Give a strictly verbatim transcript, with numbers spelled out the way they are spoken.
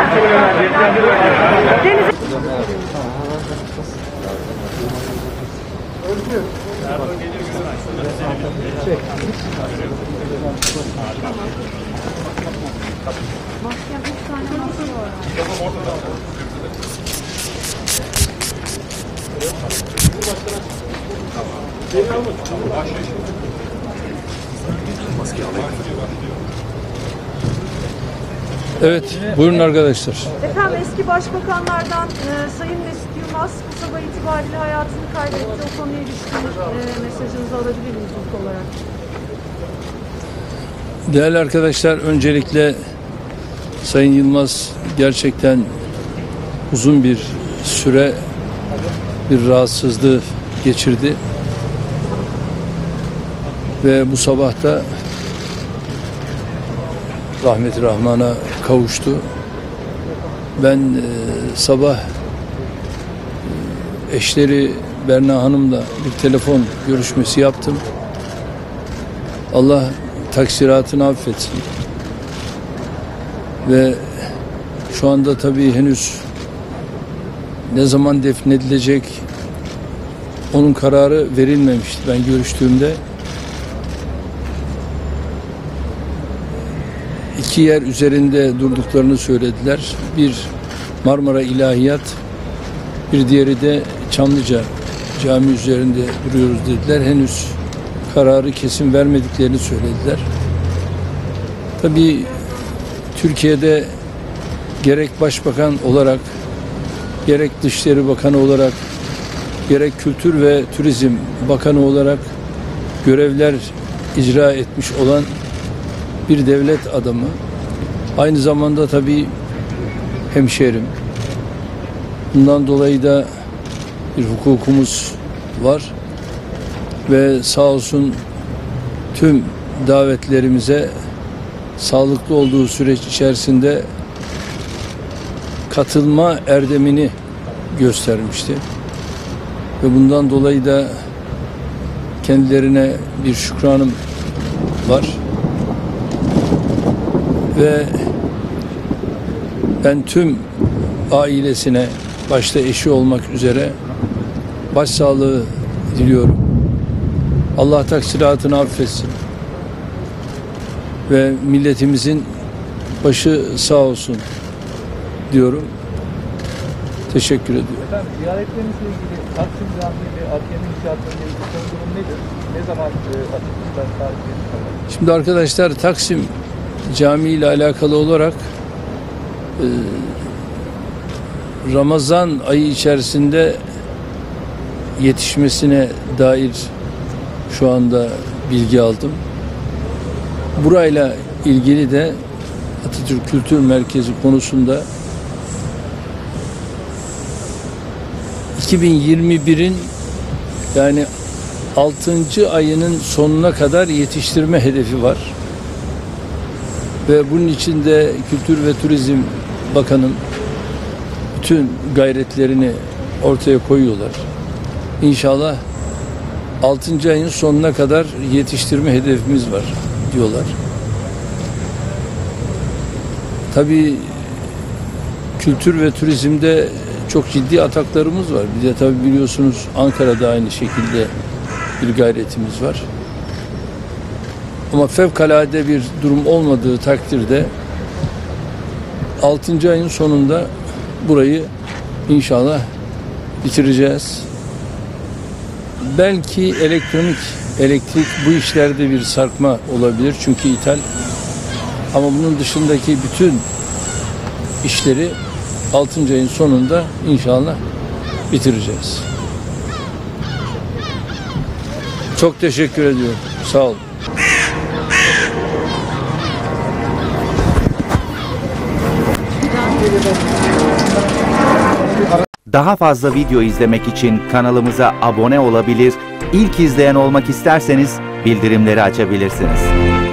Denize... Maskem üç tane masa var. Evet, buyurun arkadaşlar. Efendim eski başbakanlardan e, Sayın Mesut Yılmaz bu sabah itibariyle hayatını kaybetti. O konuya ilişkin e, mesajınızı alabilir miyiz ilk olarak? Değerli arkadaşlar, öncelikle Sayın Yılmaz gerçekten uzun bir süre bir rahatsızlığı geçirdi. Ve bu sabah da rahmet-i rahmana kavuştu. Ben e, sabah e, eşleri Berna Hanım'la bir telefon görüşmesi yaptım. Allah taksiratını affetsin. Ve şu anda tabii henüz ne zaman defnedilecek onun kararı verilmemişti ben görüştüğümde. İki yer üzerinde durduklarını söylediler. Bir Marmara İlahiyat, bir diğeri de Çamlıca Cami üzerinde duruyoruz dediler. Henüz kararı kesin vermediklerini söylediler. Tabii Türkiye'de gerek Başbakan olarak, gerek Dışişleri Bakanı olarak, gerek Kültür ve Turizm Bakanı olarak görevler icra etmiş olan bir devlet adamı. Aynı zamanda tabii hemşerim. Bundan dolayı da bir hukukumuz var. Ve sağ olsun tüm davetlerimize sağlıklı olduğu süreç içerisinde katılma erdemini göstermişti. Ve bundan dolayı da kendilerine bir şükranım var. Ve ben tüm ailesine, başta eşi olmak üzere başsağlığı diliyorum. Allah taksiratını affetsin. Ve milletimizin başı sağ olsun diyorum. Teşekkür ediyorum. Efendim ziyaretlerinizle ilgili Taksim Camii ve Adliye'nin inşaatlarıyla ilgili son durum nedir? Ne zaman e, açılışlar tarihleri? Şimdi arkadaşlar Taksim Camii ile alakalı olarak e, Ramazan ayı içerisinde yetişmesine dair şu anda bilgi aldım. Burayla ilgili de Atatürk Kültür Merkezi konusunda iki bin yirmi birin yani altıncı ayının sonuna kadar yetiştirme hedefi var. Ve bunun için de Kültür ve Turizm Bakanı'nın bütün gayretlerini ortaya koyuyorlar. İnşallah altıncı ayın sonuna kadar yetiştirme hedefimiz var diyorlar. Tabii kültür ve turizmde çok ciddi ataklarımız var. Bir de tabii biliyorsunuz Ankara'da aynı şekilde bir gayretimiz var. Ama fevkalade bir durum olmadığı takdirde altıncı ayın sonunda burayı inşallah bitireceğiz. Belki elektronik, elektrik bu işlerde bir sarkma olabilir çünkü ithal. Ama bunun dışındaki bütün işleri altıncı ayın sonunda inşallah bitireceğiz. Çok teşekkür ediyorum. Sağ olun. Daha fazla video izlemek için kanalımıza abone olabilir, ilk izleyen olmak isterseniz bildirimleri açabilirsiniz.